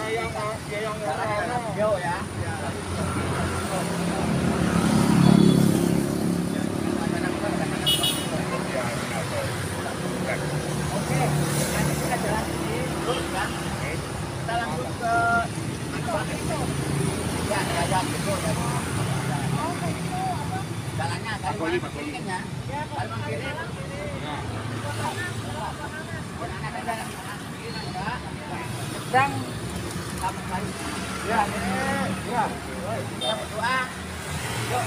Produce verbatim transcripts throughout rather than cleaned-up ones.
Yo ya. Oke, nanti kita jalan sini terus kan. Kita langsung ke ya, ya, ya, betul. Jalannya dari mana kiri kan ya? Dari mana kiri? Sedang kamu lagi. Ya, ya. Kita berdoa. Yuk.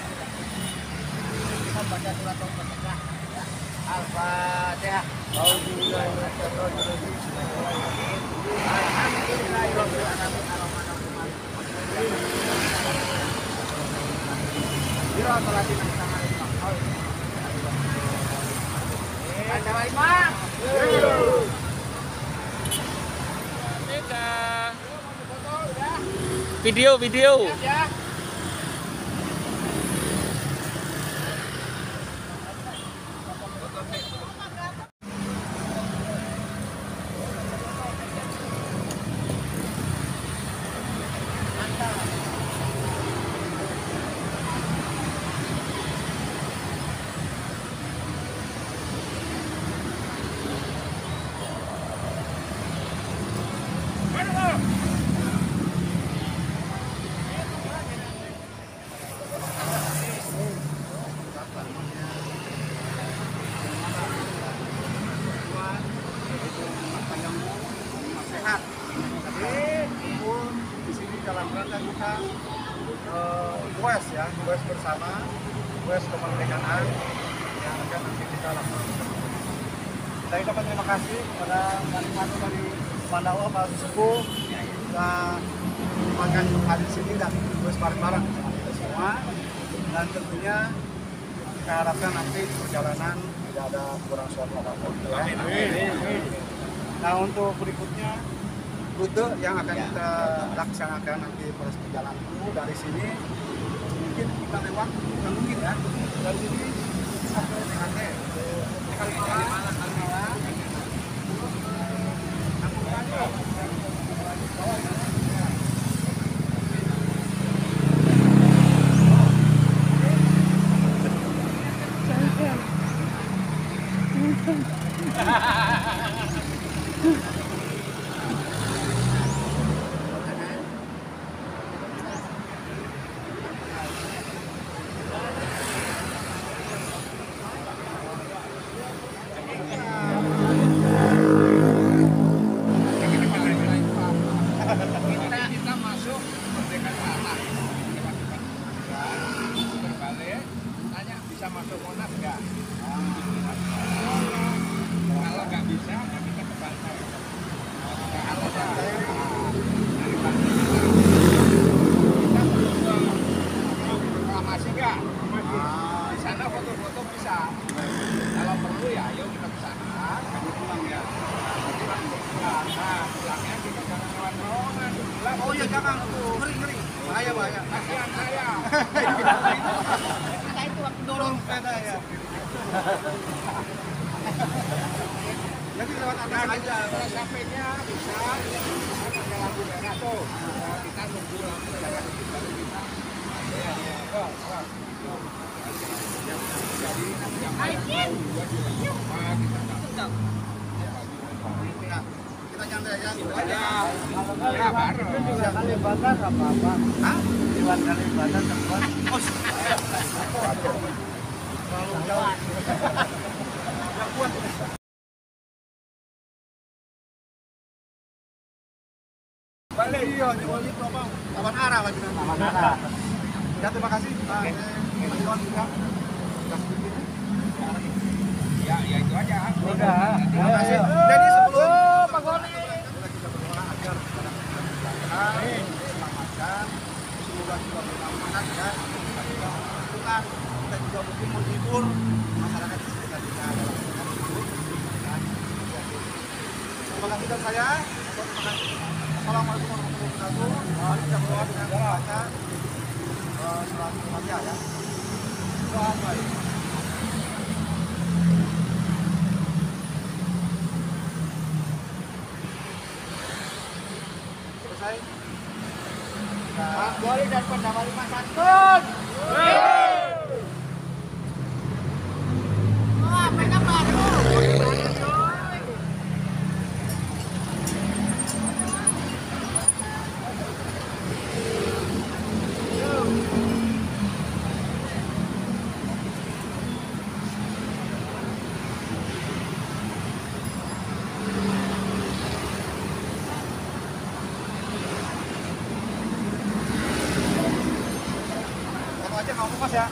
Kita baca surat Al-Fatihah. Al-Fatihah. Alhamdulillahirabbil alamin. Video, video. Dalam rangka kita uh, quest ya, quest bersama, quest kemerdekaan yang akan nanti kita lakukan. Kita ucapkan terima kasih kepada Manado dari Mandawa, Pak Sepuh, dan makan hadir di sini dan quest bareng-bareng sama kita semua. Dan tentunya kita harapkan nanti perjalanan tidak ada kurang suatu apapun. Ya. Nah untuk berikutnya rute yang akan kita laksanakan nanti proses perjalanan itu dari sini mungkin kita lewat bukan mungkin ya dari sini sampai T H T Kalimalang Kalimalang oh iya jangan ngeri ngeri bahaya bahaya kasihan saya kita itu waktu dorong sepeda ya jadi lewat atas aja kalau sampainya bisa ada lampu merah tuh kita nunggu lampu jangan baru kita ya ya kok kok jadi yang lain dua juga kita kita nyantai aja ya ya baru bisa kali bakar apa-apa hah? Lewat kali bakar tempat oh terlalu jauh nggak kuat balik iya balik apa lawan arah lagi nanti lawan arah ya terima kasih Pak Iwan juga ya ya itu aja udah terima kasih jadi sebelum Pak Goni kita berdoa agar selamatkan semoga juga bermanfaat ya kita juga menentukan kita juga mungkin menghibur masyarakat di sekitar kita dalam terima kasih dan saya terima kasih. Assalamualaikum warahmatullahi wabarakatuh. Mari kita berdoa dengan membaca surat Al-Fatihah ya. Doa baik. selesai. Pak Goli dan Pendapat Lima Santun. Wah, mereka baru. Aja kamu mas ya.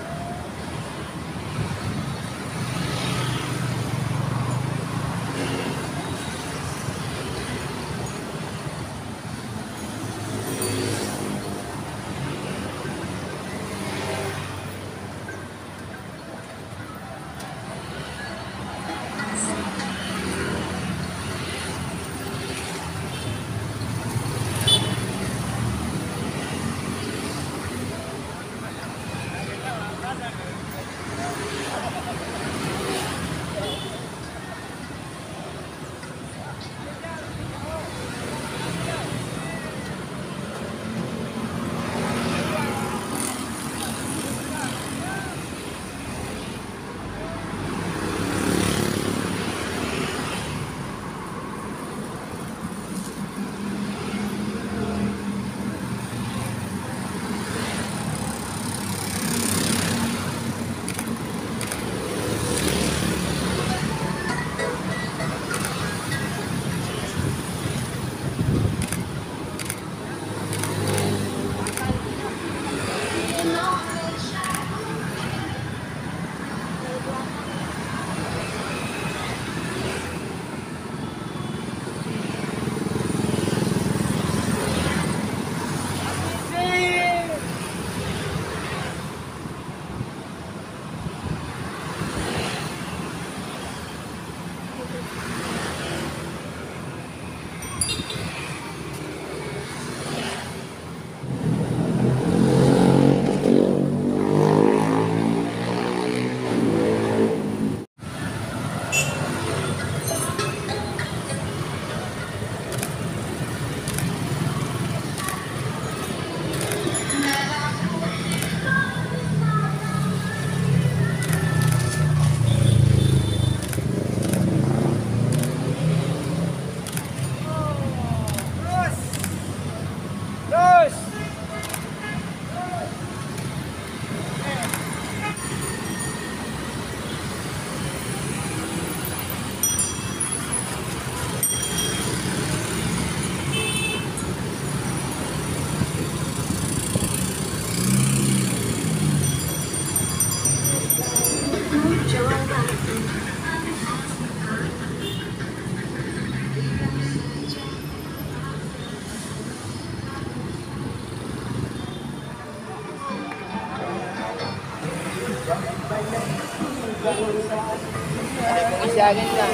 Siaga lang.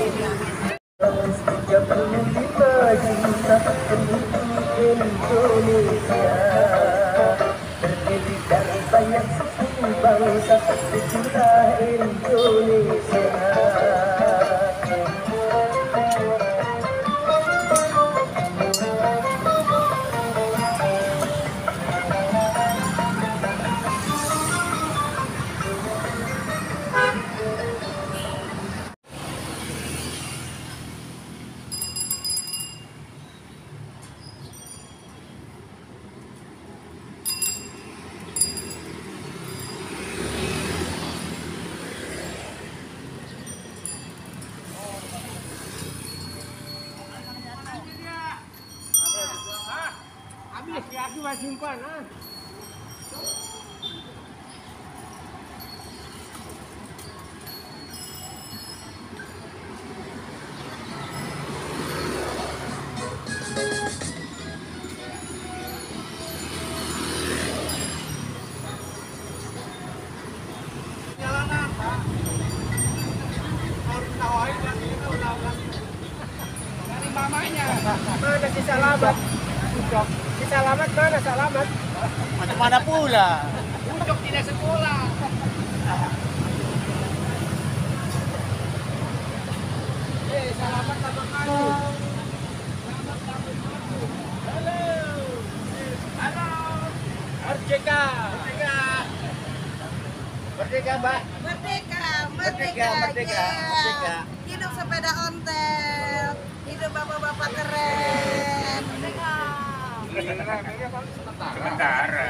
Banyak suku bangsa cinta Indonesia. Aku masih simpan, ah. Dari mamanya. Mana si Salamat? Si Salamat mana Salamat? Macam mana pula? Ucok tidak sekolah. Eh, Salamat sama kamu. Salamat sama kamu. Merdeka. Merdeka. Merdeka, Mbak. Merdeka, Merdeka, merdeka, merdeka, yeah. merdeka. Hidup sepeda ontel, hidup bapak-bapak keren. Merdeka. Sementara.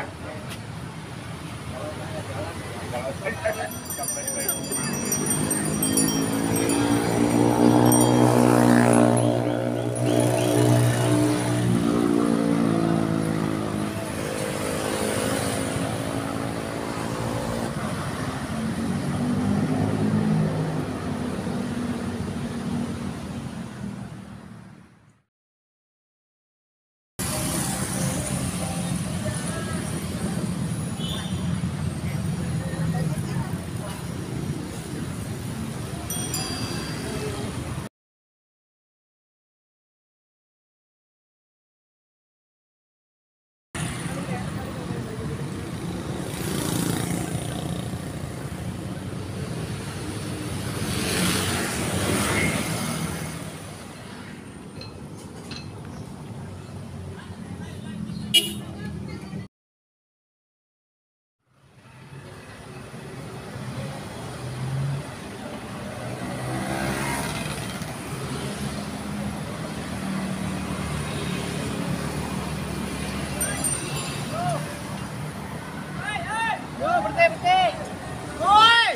Yo, berhenti, berhenti. Woi.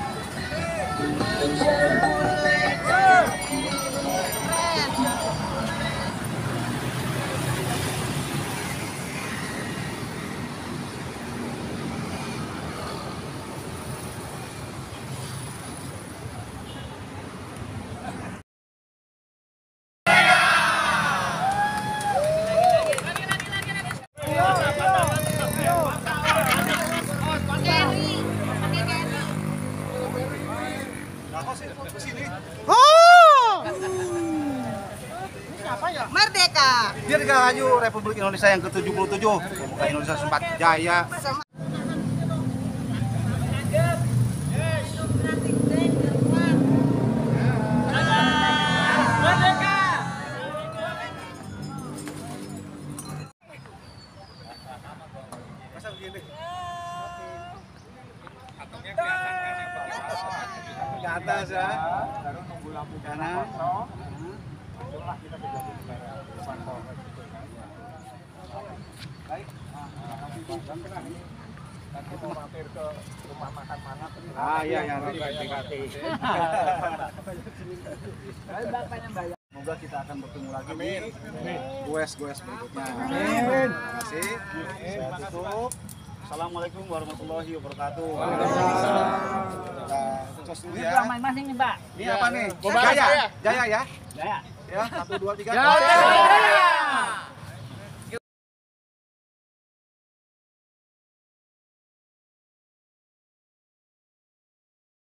Merdeka. Dirgahayu Republik Indonesia yang ke tujuh puluh tujuh. Semoga Indonesia sempat jaya. Sem- Masa begini? Ke atas ya. Baru nunggu lampu kanan. Masuklah kita ke jati negara. Baik. Nanti mau mampir ke rumah makan mana? Ah iya ya nanti ganti-ganti. Semoga kita akan bertemu lagi di goes-goes berikutnya. Amin. Terima kasih. Saya tutup. Assalamualaikum warahmatullahi wabarakatuh. Kita sukses dulu ya. Masing-masing nih, Pak. Ini apa nih? Jaya. Jaya ya. Jaya. Ya, satu dua tiga. Jaya.